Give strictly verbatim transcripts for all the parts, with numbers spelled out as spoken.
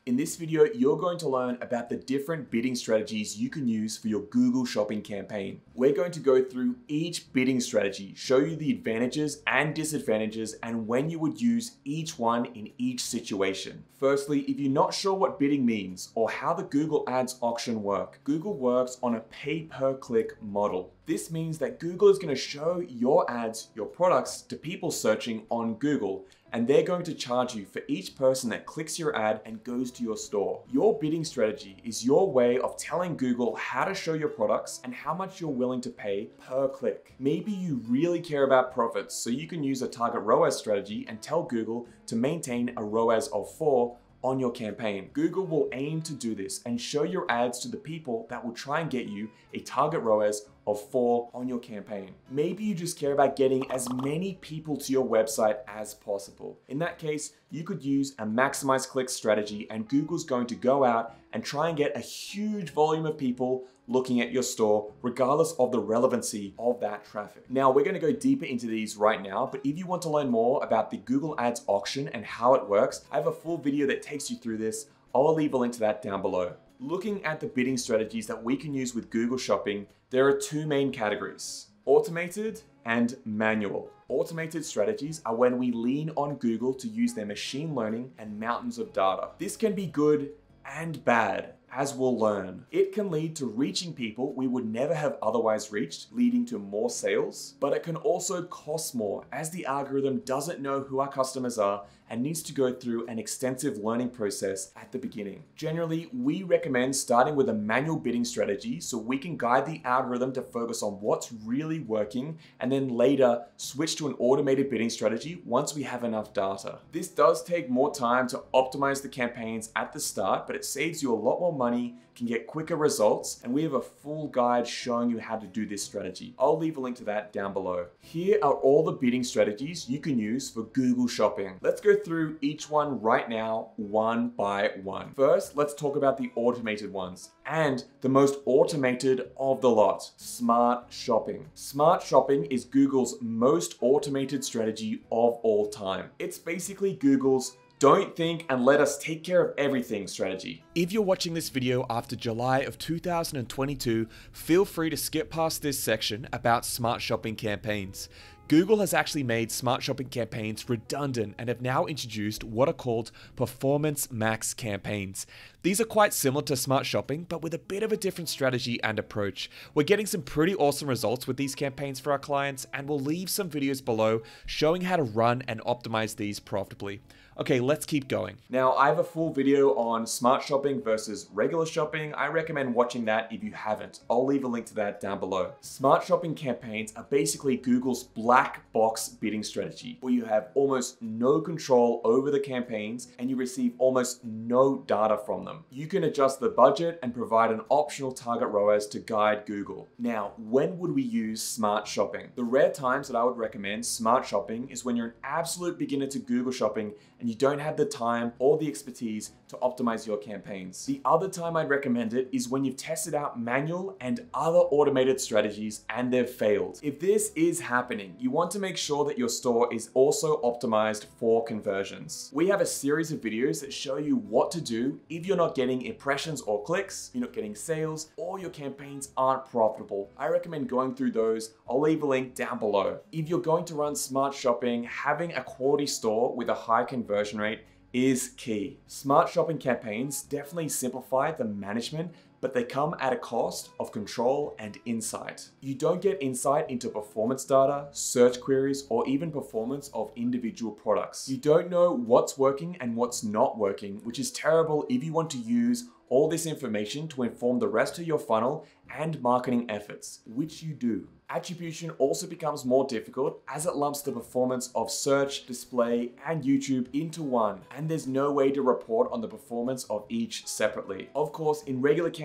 In this video, you're going to learn about the different bidding strategies you can use for your Google Shopping campaign. We're going to go through each bidding strategy, show you the advantages and disadvantages, and when you would use each one in each situation. Firstly, if you're not sure what bidding means or how the Google Ads auction work, Google works on a pay-per-click model. This means that Google is going to show your ads, your products, to people searching on Google, and they're going to charge you for each person that clicks your ad and goes to your store. Your bidding strategy is your way of telling Google how to show your products and how much you're willing to pay per click. Maybe you really care about profits, so you can use a target R O A S strategy and tell Google to maintain a R O A S of four on your campaign. Google will aim to do this and show your ads to the people that will try and get you a target R O A S of four on your campaign. Maybe you just care about getting as many people to your website as possible. In that case, you could use a maximize clicks strategy, and Google's going to go out and try and get a huge volume of people looking at your store, regardless of the relevancy of that traffic. Now, we're gonna go deeper into these right now, but if you want to learn more about the Google Ads auction and how it works, I have a full video that takes you through this. I'll leave a link to that down below. Looking at the bidding strategies that we can use with Google Shopping, there are two main categories: automated and manual. Automated strategies are when we lean on Google to use their machine learning and mountains of data. This can be good and bad, as we'll learn. It can lead to reaching people we would never have otherwise reached, leading to more sales, but it can also cost more, as the algorithm doesn't know who our customers are and needs to go through an extensive learning process at the beginning. Generally, we recommend starting with a manual bidding strategy so we can guide the algorithm to focus on what's really working, and then later switch to an automated bidding strategy once we have enough data. This does take more time to optimize the campaigns at the start, but it saves you a lot more money, can get quicker results, and we have a full guide showing you how to do this strategy. I'll leave a link to that down below. Here are all the bidding strategies you can use for Google Shopping. Let's go through each one right now, one by one. First, let's talk about the automated ones, and the most automated of the lot: Smart Shopping. Smart Shopping is Google's most automated strategy of all time. It's basically Google's "don't think and let us take care of everything" strategy. If you're watching this video after July of two thousand twenty-two, feel free to skip past this section about Smart Shopping campaigns. Google has actually made Smart Shopping campaigns redundant and have now introduced what are called Performance Max campaigns. These are quite similar to Smart Shopping, but with a bit of a different strategy and approach. We're getting some pretty awesome results with these campaigns for our clients, and we'll leave some videos below showing how to run and optimize these profitably. Okay, let's keep going. Now, I have a full video on Smart Shopping versus regular shopping. I recommend watching that if you haven't. I'll leave a link to that down below. Smart Shopping campaigns are basically Google's black box bidding strategy, where you have almost no control over the campaigns and you receive almost no data from them. You can adjust the budget and provide an optional target R O A S to guide Google. Now, when would we use Smart Shopping? The rare times that I would recommend Smart Shopping is when you're an absolute beginner to Google Shopping and you don't have the time or the expertise to optimize your campaigns. The other time I'd recommend it is when you've tested out manual and other automated strategies and they've failed. If this is happening, you want to make sure that your store is also optimized for conversions. We have a series of videos that show you what to do if you're not getting impressions or clicks, you're not getting sales, or your campaigns aren't profitable. I recommend going through those. I'll leave a link down below. If you're going to run Smart Shopping, having a quality store with a high conversion rate is key. Smart Shopping campaigns definitely simplify the management, but they come at a cost of control and insight. You don't get insight into performance data, search queries, or even performance of individual products. You don't know what's working and what's not working, which is terrible if you want to use all this information to inform the rest of your funnel and marketing efforts, which you do. Attribution also becomes more difficult as it lumps the performance of search, display, and YouTube into one, and there's no way to report on the performance of each separately. Of course, in regular campaigns,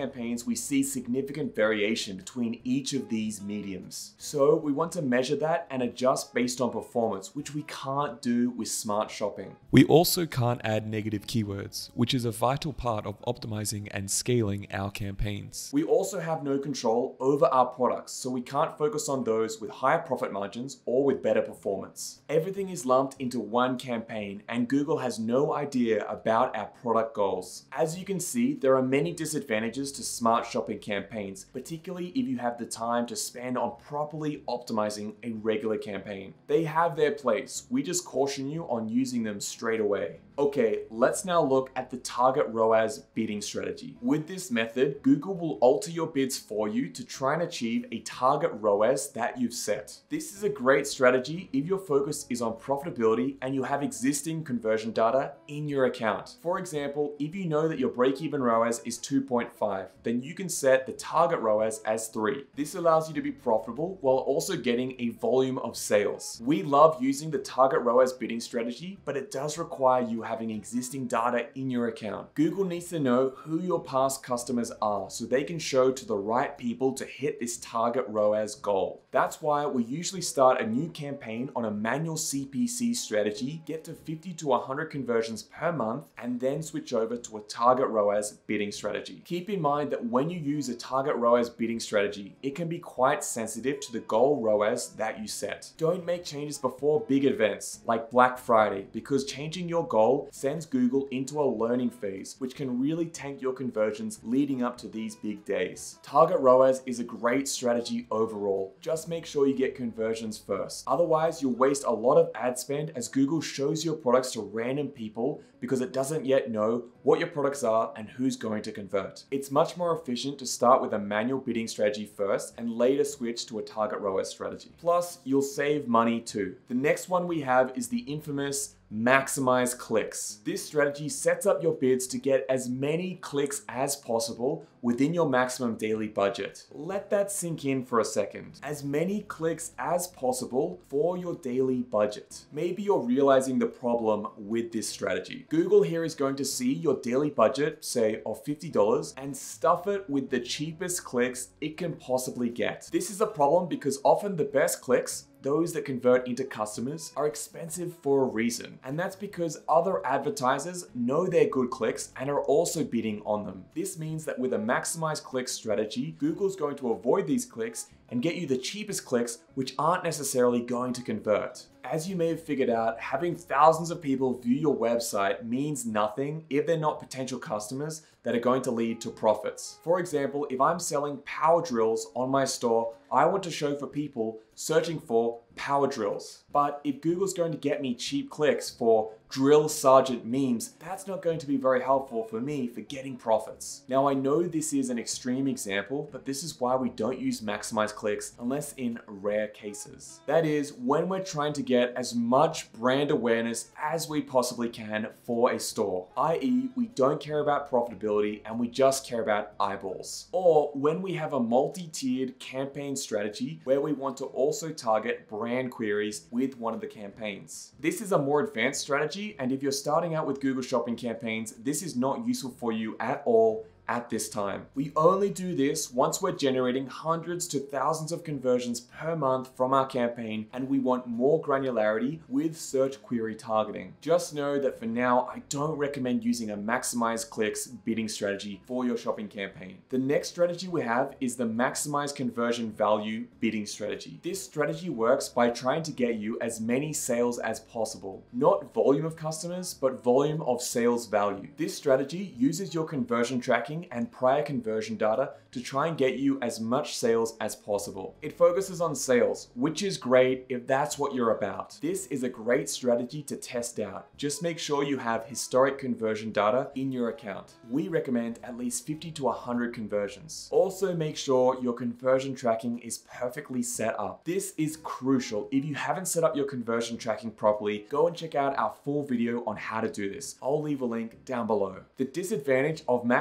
campaigns, we see significant variation between each of these mediums. So we want to measure that and adjust based on performance, which we can't do with smart shopping. We also can't add negative keywords, which is a vital part of optimizing and scaling our campaigns. We also have no control over our products, so we can't focus on those with higher profit margins or with better performance. Everything is lumped into one campaign, and Google has no idea about our product goals. As you can see, there are many disadvantages to smart shopping campaigns, particularly if you have the time to spend on properly optimizing a regular campaign. They have their place. We just caution you on using them straight away. Okay, let's now look at the target R O A S bidding strategy. With this method, Google will alter your bids for you to try and achieve a target R O A S that you've set. This is a great strategy if your focus is on profitability and you have existing conversion data in your account. For example, if you know that your break-even R O A S is two point five, then you can set the target R O A S as three. This allows you to be profitable while also getting a volume of sales. We love using the target R O A S bidding strategy, but it does require you having existing data in your account. Google needs to know who your past customers are so they can show to the right people to hit this target R O A S goal. That's why we usually start a new campaign on a manual C P C strategy, get to fifty to one hundred conversions per month, and then switch over to a target R O A S bidding strategy. Keep in mind that when you use a target R O A S bidding strategy, it can be quite sensitive to the goal R O A S that you set. Don't make changes before big events like Black Friday, because changing your goal sends Google into a learning phase, which can really tank your conversions leading up to these big days. Target R O A S is a great strategy overall. Just make sure you get conversions first. Otherwise, you'll waste a lot of ad spend as Google shows your products to random people because it doesn't yet know what your products are and who's going to convert. It's much more efficient to start with a manual bidding strategy first and later switch to a target R O A S strategy. Plus, you'll save money too. The next one we have is the infamous maximize clicks. This strategy sets up your bids to get as many clicks as possible within your maximum daily budget. Let that sink in for a second. As many clicks as possible for your daily budget. Maybe you're realizing the problem with this strategy. Google here is going to see your daily budget, say of fifty dollars, and stuff it with the cheapest clicks it can possibly get. This is a problem because often the best clicks, those that convert into customers, are expensive for a reason. And that's because other advertisers know they're good clicks and are also bidding on them. This means that with a maximize clicks strategy, Google's going to avoid these clicks and get you the cheapest clicks, which aren't necessarily going to convert. As you may have figured out, having thousands of people view your website means nothing if they're not potential customers that are going to lead to profits. For example, if I'm selling power drills on my store, I want to show for people searching for power drills. But if Google's going to get me cheap clicks for drill sergeant memes, that's not going to be very helpful for me for getting profits. Now, I know this is an extreme example, but this is why we don't use maximize clicks unless in rare cases. That is, when we're trying to get as much brand awareness as we possibly can for a store, that is we don't care about profitability and we just care about eyeballs. Or when we have a multi-tiered campaign strategy where we want to also target brand queries with one of the campaigns. This is a more advanced strategy, and if you're starting out with Google Shopping campaigns, this is not useful for you at all at this time. We only do this once we're generating hundreds to thousands of conversions per month from our campaign and we want more granularity with search query targeting. Just know that for now, I don't recommend using a maximize clicks bidding strategy for your shopping campaign. The next strategy we have is the maximize conversion value bidding strategy. This strategy works by trying to get you as many sales as possible. Not volume of customers, but volume of sales value. This strategy uses your conversion tracking and prior conversion data to try and get you as much sales as possible. It focuses on sales, which is great if that's what you're about. This is a great strategy to test out. Just make sure you have historic conversion data in your account. We recommend at least fifty to one hundred conversions. Also make sure your conversion tracking is perfectly set up. This is crucial. If you haven't set up your conversion tracking properly, go and check out our full video on how to do this. I'll leave a link down below. The disadvantage of maximize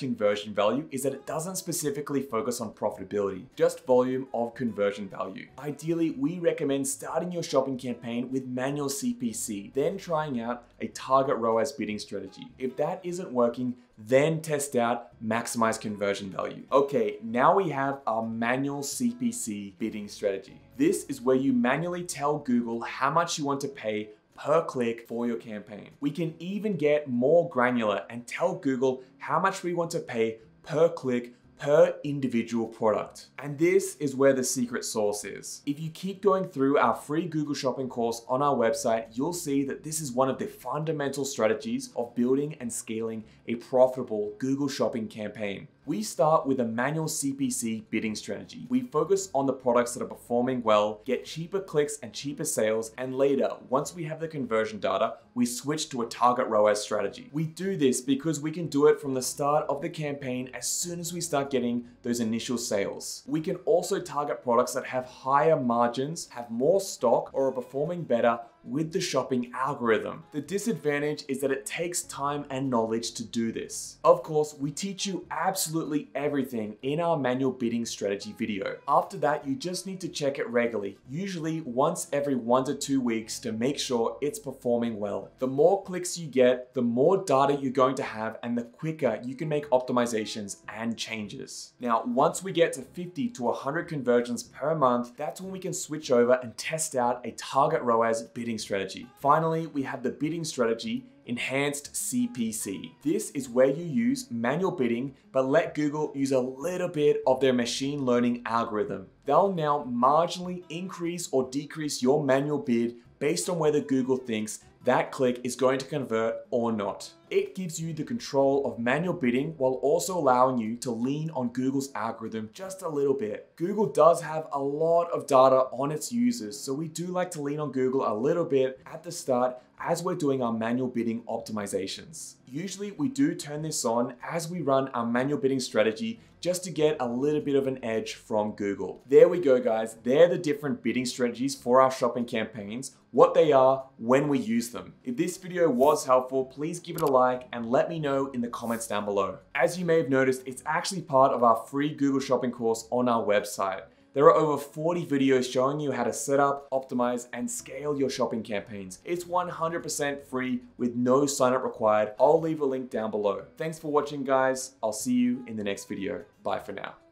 conversion value is that it doesn't specifically focus on profitability, just volume of conversion value. Ideally, we recommend starting your shopping campaign with manual C P C, then trying out a target R O A S bidding strategy. If that isn't working, then test out maximize conversion value. Okay, now we have our manual C P C bidding strategy. This is where you manually tell Google how much you want to pay per click for your campaign. We can even get more granular and tell Google how much we want to pay per click per individual product. And this is where the secret sauce is. If you keep going through our free Google Shopping course on our website, you'll see that this is one of the fundamental strategies of building and scaling a profitable Google Shopping campaign. We start with a manual C P C bidding strategy. We focus on the products that are performing well, get cheaper clicks and cheaper sales, and later, once we have the conversion data, we switch to a target R O A S strategy. We do this because we can do it from the start of the campaign as soon as we start getting those initial sales. We can also target products that have higher margins, have more stock, or are performing better with the shopping algorithm. The disadvantage is that it takes time and knowledge to do this. Of course, we teach you absolutely everything in our manual bidding strategy video. After that, you just need to check it regularly, usually once every one to two weeks to make sure it's performing well. The more clicks you get, the more data you're going to have, and the quicker you can make optimizations and changes. Now, once we get to fifty to one hundred conversions per month, that's when we can switch over and test out a target R O A S bidding strategy. Finally, we have the bidding strategy, enhanced C P C. This is where you use manual bidding, but let Google use a little bit of their machine learning algorithm. They'll now marginally increase or decrease your manual bid based on whether Google thinks that click is going to convert or not. It gives you the control of manual bidding while also allowing you to lean on Google's algorithm just a little bit. Google does have a lot of data on its users, so we do like to lean on Google a little bit at the start as we're doing our manual bidding optimizations. Usually we do turn this on as we run our manual bidding strategy just to get a little bit of an edge from Google. There we go, guys. They're the different bidding strategies for our shopping campaigns, what they are, when we use them. If this video was helpful, please give it a like and let me know in the comments down below. As you may have noticed, it's actually part of our free Google Shopping course on our website. There are over forty videos showing you how to set up, optimize, and scale your shopping campaigns. It's one hundred percent free with no sign up required. I'll leave a link down below. Thanks for watching, guys. I'll see you in the next video. Bye for now.